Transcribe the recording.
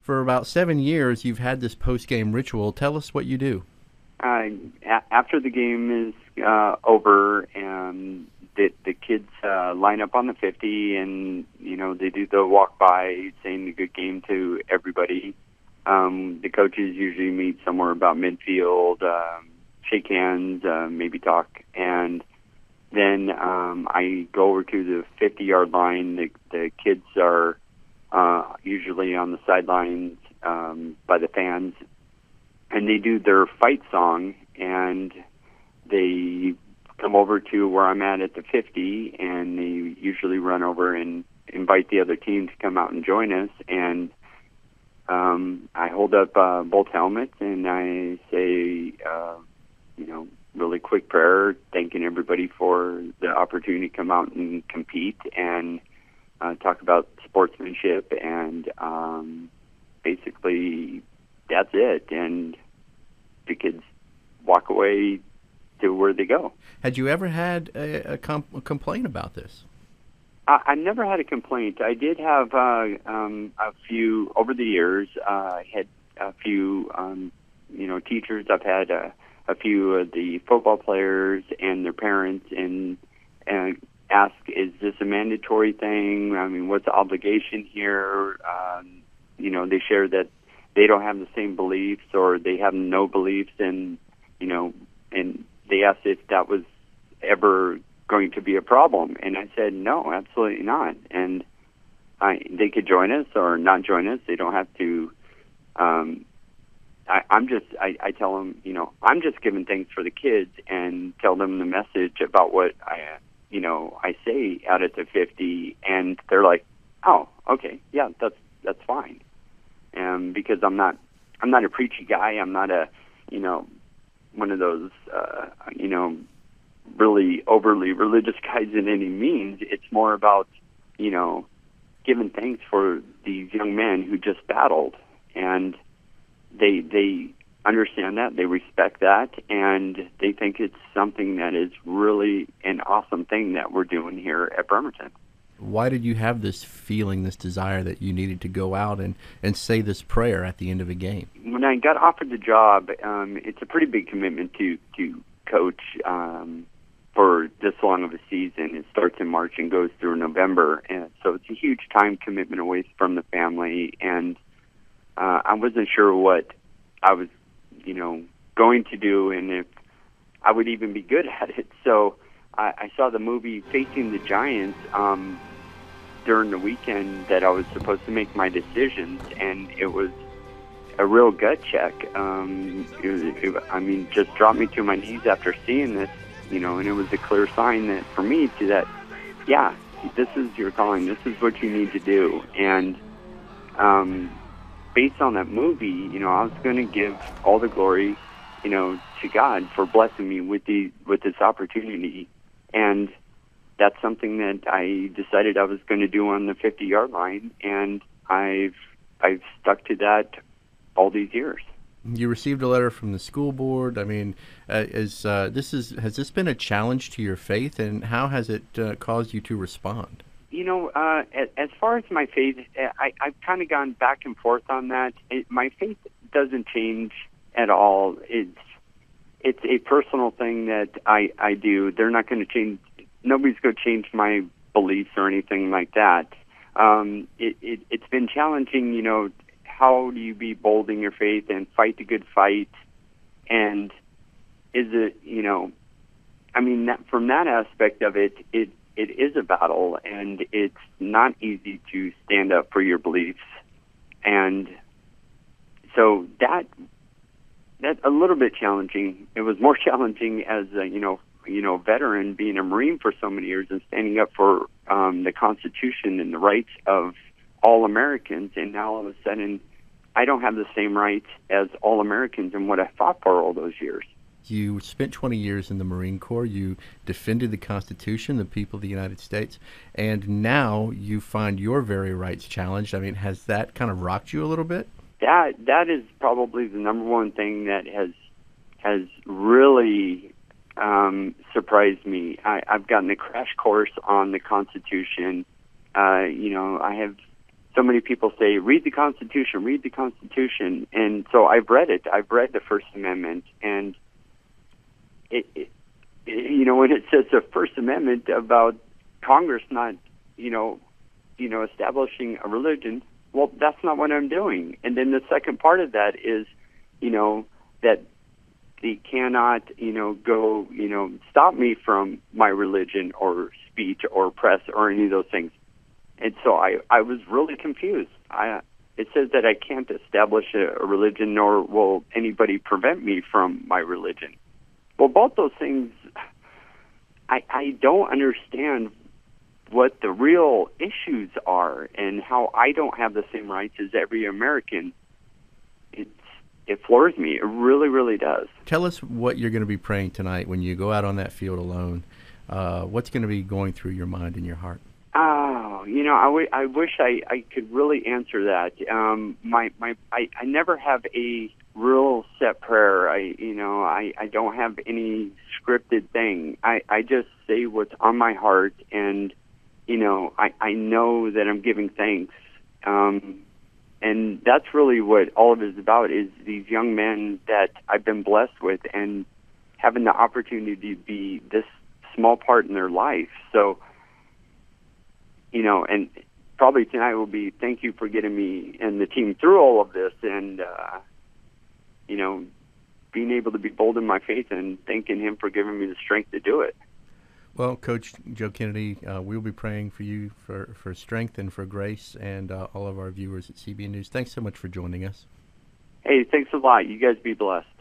for about 7 years, you've had this post-game ritual. Tell us what you do. After the game is over, and the kids line up on the 50, and they do the walk by, saying a good game to everybody. The coaches usually meet somewhere about midfield, shake hands, maybe talk, and then I go over to the 50-yard line. The kids are usually on the sidelines by the fans, and they do their fight song, and they come over to where I'm at the 50, and they usually run over and invite the other team to come out and join us. And I hold up both helmets, and I say, really quick prayer, thanking everybody for the opportunity to come out and compete, and talk about sportsmanship, and basically that's it. And the kids walk away to where they go. Had you ever had a complaint about this? I never had a complaint. I did have a few over the years. I had a few, teachers. I've had a few of the football players and their parents, and ask, is this a mandatory thing? I mean, what's the obligation here? They share that they don't have the same beliefs, or they have no beliefs, and they asked if that was ever going to be a problem, and I said no, absolutely not. And they could join us or not join us. They don't have to. I tell them, I'm just giving thanks for the kids, and tell them the message about what I say out at the 50, and they're like, oh, okay, yeah, that's fine. Because I'm not a preachy guy. I'm not a, one of those, really overly religious guys in any means. It's more about, giving thanks for these young men who just battled, and they understand that, they respect that, and they think it's something that is really an awesome thing that we're doing here at Bremerton. Why did you have this feeling, this desire that you needed to go out and say this prayer at the end of a game? When I got offered the job, it's a pretty big commitment to coach for this long of a season. It starts in March and goes through November, and so it's a huge time commitment away from the family, and I wasn't sure what I was, going to do, and if I would even be good at it. So I saw the movie Facing the Giants during the weekend that I was supposed to make my decisions, and it was a real gut check. Just dropped me to my knees after seeing this, and it was a clear sign that for me yeah, this is your calling. This is what you need to do. And based on that movie, I was going to give all the glory, to God for blessing me with this opportunity. And that's something that I decided I was going to do on the 50-yard line, and I've stuck to that all these years. You received a letter from the school board. I mean, has this been a challenge to your faith, and how has it caused you to respond? As far as my faith, I've kind of gone back and forth on that. My faith doesn't change at all. It's a personal thing that I do. They're not going to change. Nobody's going to change my beliefs or anything like that. It's been challenging, how do you be bold in your faith and fight the good fight? And is it, from that aspect of it, it is a battle, and it's not easy to stand up for your beliefs. And so that's a little bit challenging. It was more challenging as a, veteran, being a Marine for so many years and standing up for the Constitution and the rights of all Americans. And now all of a sudden, I don't have the same rights as all Americans in what I fought for all those years. You spent 20 years in the Marine Corps. You defended the Constitution, the people of the United States, and now you find your very rights challenged. I mean, has that kind of rocked you a little bit? That is probably the number one thing that has really surprised me. I've gotten a crash course on the Constitution. I have so many people say, read the Constitution, read the Constitution. And so I've read it. I've read the First Amendment. And, when it says the First Amendment about Congress not, establishing a religion, well, that's not what I'm doing. And then the second part of that is, that they cannot, go, stop me from my religion or speech or press or any of those things. And so I was really confused. It says that I can't establish a religion, nor will anybody prevent me from my religion. Well, both those things, I don't understand what the real issues are and how I don't have the same rights as every American. It floors me. It really, really does. Tell us what you're going to be praying tonight when you go out on that field alone. What's going to be going through your mind and your heart? Oh, I wish I could really answer that. I never have a real set prayer. I don't have any scripted thing. I just say what's on my heart, and I know that I'm giving thanks. And that's really what all of it is about, is these young men that I've been blessed with and having the opportunity to be this small part in their life. So, and probably tonight will be thank you for getting me and the team through all of this, and, being able to be bold in my faith and thanking him for giving me the strength to do it. Well, Coach Joe Kennedy, we'll be praying for you for strength and for grace, and all of our viewers at CBN News. Thanks so much for joining us. Hey, thanks a lot. You guys be blessed.